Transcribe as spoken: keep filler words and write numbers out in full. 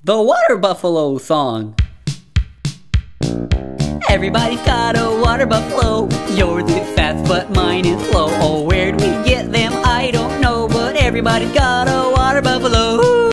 The Water Buffalo song. Everybody's got a water buffalo. Yours is fast but mine is slow. Oh, where'd we get them? I don't know, but everybody's got